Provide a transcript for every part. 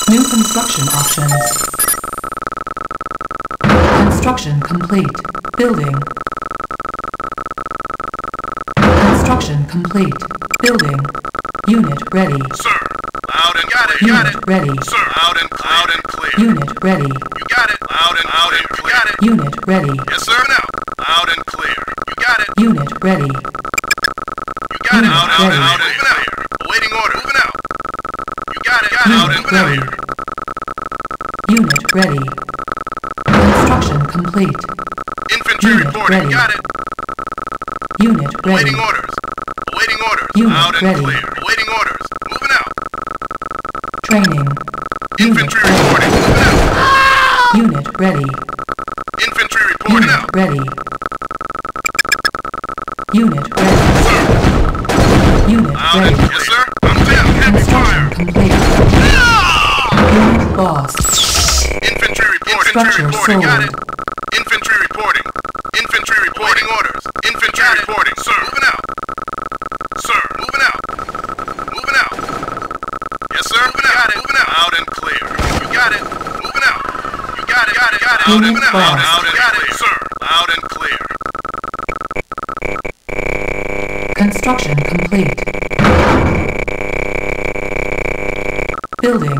New construction options. Construction complete. Building. Construction complete. Building. Unit ready. Sir, loud and got it. Unit ready. Sir, loud and clear. Unit ready. You got it. Loud and clear. You got it. Unit ready. Yes, sir. Now, loud and clear. You got it. Unit ready. You got it. Unit Loud ready. and clear. Awaiting order. Moving out. You got it. Unit Loud and ready. clear. Unit ready. Construction complete. Infantry Unit reporting. ready. Got it. Unit ready. Awaiting orders. Awaiting orders. Unit Loud and ready. clear. Awaiting orders. Moving out. Training. Unit Infantry ready. reporting. Moving out. Unit ready. Infantry reporting Unit out. ready. Unit ready. Sir. Unit Loud and ready. yes, sir. I'm down. Heavy Construction fire. complete. Unit lost. Infantry reporting. Structure Infantry reporting. Got sold. it. Infantry reporting. Infantry reporting orders. Infantry reporting. Sir. Moving out. Sir. Moving out. Moving out. Yes, sir. Moving out. Moving out. Loud and clear. You got it. Moving out. You got it. Got it. Got it. Unit Moving out. lost. Loud and clear. Sir. Loud and clear. Construction complete. Building.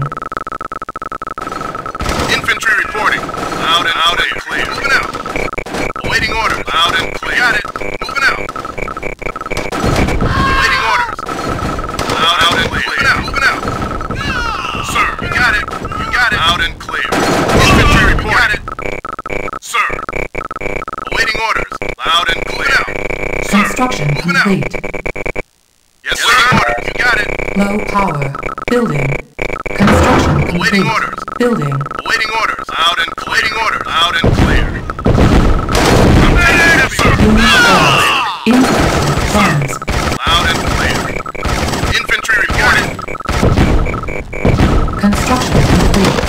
Infantry reporting. Loud and clear. Moving out. Awaiting orders. Loud and clear. Got it. Moving out. Awaiting orders. Loud and clear. Moving out. Moving out. Sir, you got it. You got it. Loud and clear. Infantry reporting. Got it. Sir. Awaiting orders. Loud and clear. Sir. Construction Moving out. complete. Yes, sir. Orders. You got it. Low power. Building. Construction Awaiting complete. orders. Building. Awaiting orders. Loud and clear. Awaiting orders. Loud and clear. I'm ready, sir. Unit lost. Insufficient funds. Loud and clear. Infantry reporting. Construction complete.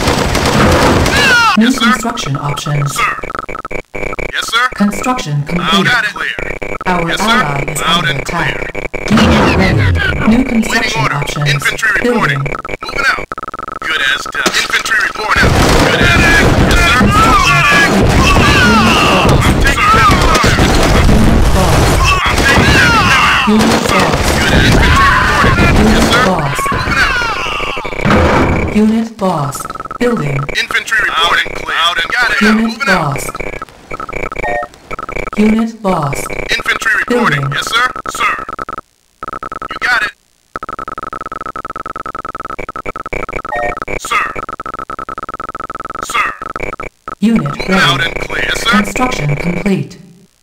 New Yes, sir. construction options. Sir. Yes, sir. Construction Loud complete. and clear. Our Yes, sir. ally is Loud under and attack. Unit ready. New Waiting construction orders. options. Infantry reporting. Building. Moving out. Good as done. Infantry report out. Good as done. Yes, sir. I'm taking heavy fire. I'm taking heavy fire. Unit lost. Good as infantry reporting. Yes, Unit sir. lost. Moving out. Unit lost. Building. Infantry reporting. Loud and got it. Unit Moving out. lost. Unit lost. Infantry reporting. Building. Yes, sir. Sir. You got it. Sir. Sir. Unit Loud ready. and clear. Yes, sir. Construction complete.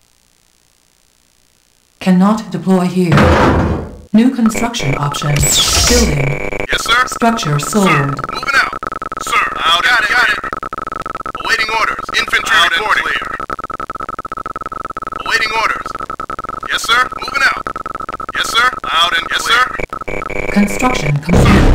Cannot deploy here. New construction options. Building. Yes, sir. Structure Sir. sold. Moving out. Sir. Loud and got it. Awaiting orders. Infantry reporting. Clear. Awaiting orders. Yes, sir. Moving out. Yes, sir. Loud and yes, sir. Construction complete.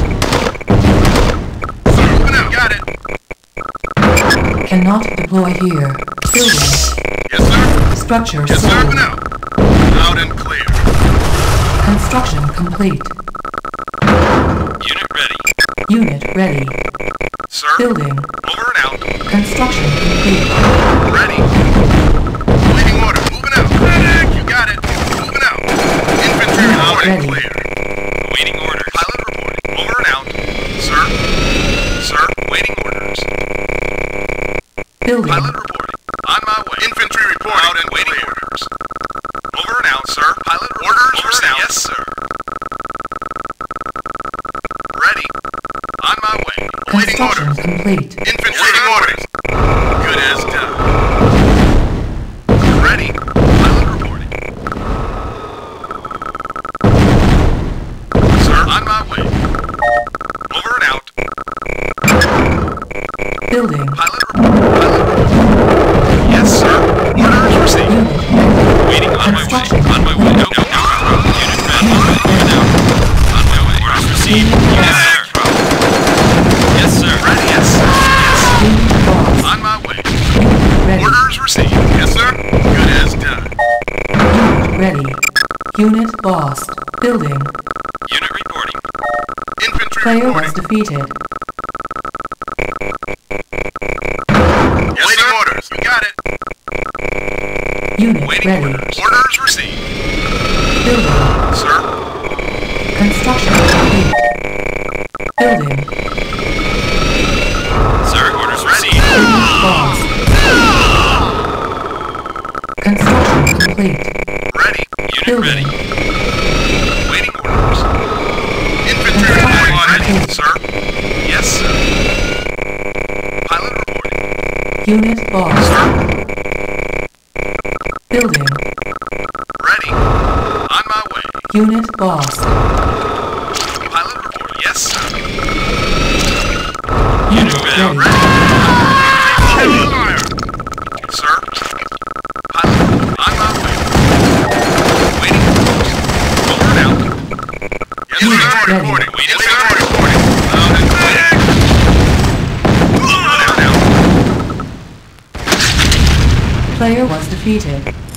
Sir. Moving out. Got it. Cannot deploy here. Building. Yes, sir. Structure Yes, sir. Moving sold. out. Loud and clear. Construction complete. Unit ready. Unit ready. Sir. Building. Over and out. Construction complete. Ready. Waiting order. Moving out. Medic. You got it. Moving out. Infantry loud and Ready. clear. Waiting orders. Pilot reporting. Over and out. Sir. Sir. Waiting orders. Building. Pilot reporting. On my way. Infantry reporting. Out and waiting orders. Over and out, sir. Pilot orders. Over and out. Yes, sir. Ready. On my way. Waiting Construction orders. complete. Infantry orders. Good as done. Ready. Pilot reporting. Sir, on my way. Over and out. Building. Pilot report. Yes, sir. Orders received. Unit ready. Waiting on my way. Construction On my way. No, no, no. Unit ready. Over and out. On my way. Orders received. Yes, sir. Yes, sir. Ready. Yes. Yes. Unit lost. On my way. Unit ready. Orders received. Yes, sir. Good as done. Unit ready. Unit lost. Building. Unit reporting. Infantry Player reporting. was defeated. Unit Waiting ready. orders. Orders received. Building. Sir. Construction complete. Building. Sir, orders received. City lost. Construction complete. Ready. Unit Building. ready. Waiting orders. Infantry Construction reporting. Ready, complete. sir. Yes, sir. Pilot reporting. Unit lost. Sir. Building. Ready. On my way. Unit lost. Pilot report. Yes, sir. Unit Ready. ready. Fire. Sir. Pilot report. On my way. Waiting orders. Over and out. Yes, Unit sir. ready. Reporting. Yes, sir. Reporting. Loud and clear. Over and out. Player was defeated.